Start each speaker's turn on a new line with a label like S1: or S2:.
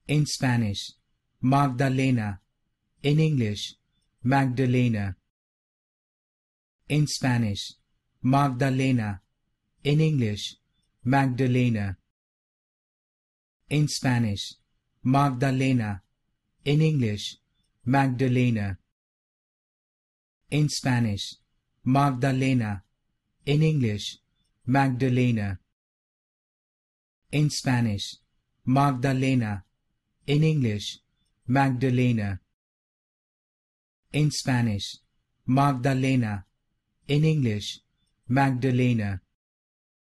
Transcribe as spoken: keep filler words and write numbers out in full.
S1: In Spanish, Magdalena. In English, Magdalena. In Spanish, Magdalena. In English, Magdalena. In Spanish, Magdalena. In English, Magdalena. In Spanish, Magdalena. In English, Magdalena. In Spanish, Magdalena. In English, Magdalena. In Spanish, Magdalena. In English, Magdalena.